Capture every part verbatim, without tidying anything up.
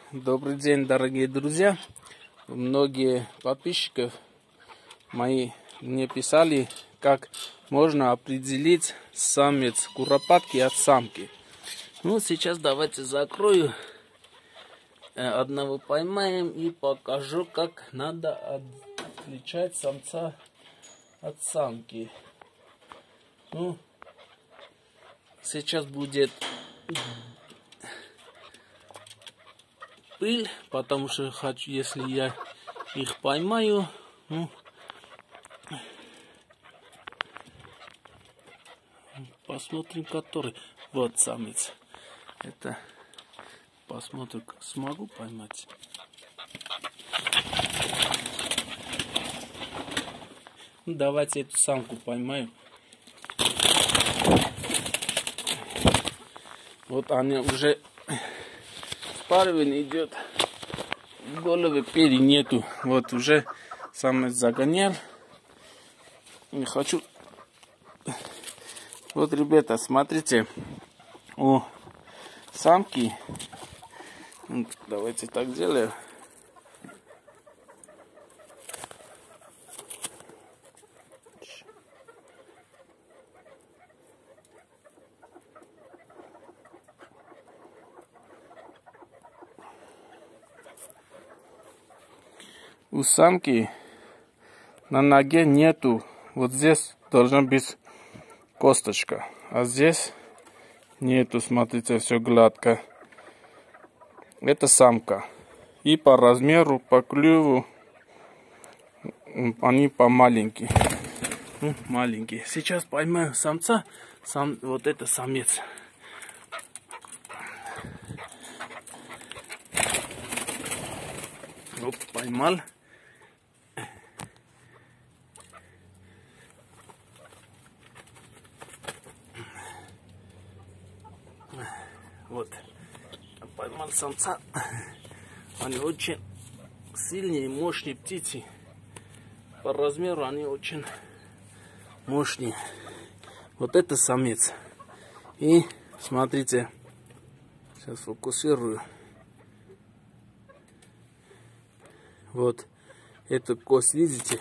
Добрый день, дорогие друзья. Многие подписчиков мои мне писали, как можно определить самец куропатки от самки. Ну, сейчас давайте закрою. Одного поймаем и покажу, как надо отличать самца от самки. Ну, сейчас будет пыль, потому что хочу, если я их поймаю, ну, посмотрим, который. Вот самец. Это посмотрим, смогу поймать. Ну, давайте эту самку поймаю. Вот она уже спаривание идет. Головы перья нету. Вот уже самец загонял. Не хочу. Вот, ребята, смотрите. У самки. Давайте так сделаем. У самки на ноге нету. Вот здесь должна быть косточка. А здесь нету. Смотрите, все гладко. Это самка. И по размеру, по клюву они помаленькие. Ну, маленькие. Сейчас поймаю самца. Сам, вот это самец. Оп, поймал. Вот, поймал самца. Они очень сильные и мощные птицы. По размеру они очень мощные. Вот это самец. И смотрите, сейчас фокусирую. Вот эту кость, видите?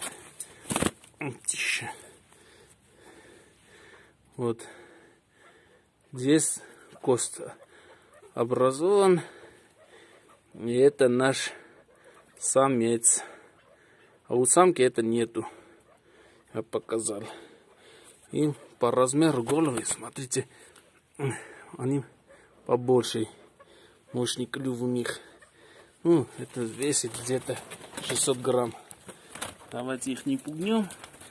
Вот здесь кость образован, и это наш самец. А у самки это нету. Я показал. И по размеру головы, смотрите, они побольше. Мощный клюв у них. Ну, это весит где-то шестьсот грамм. Давайте их не пугнем.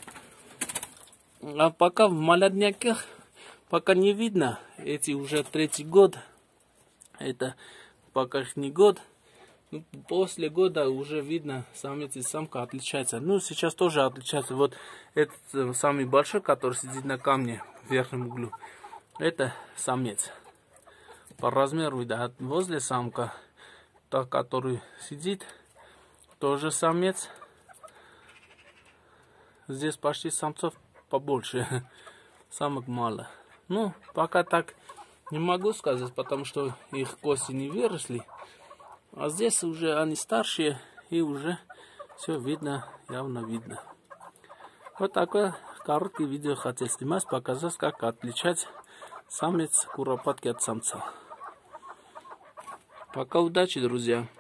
А пока в молодняках пока не видно. Эти уже третий год. Это пока не год. Ну, после года уже видно, самец и самка отличаются. Ну, сейчас тоже отличаются. Вот этот самый большой, который сидит на камне в верхнем углу. Это самец. По размеру, да, возле самка. Та, который сидит, тоже самец. Здесь почти самцов побольше. Самок мало. Ну, пока так не могу сказать, потому что их кости не выросли. А здесь уже они старшие, и уже все видно, явно видно. Вот такое короткое видео хотел снимать, показать, как отличать самец куропатки от самца. Пока, удачи, друзья.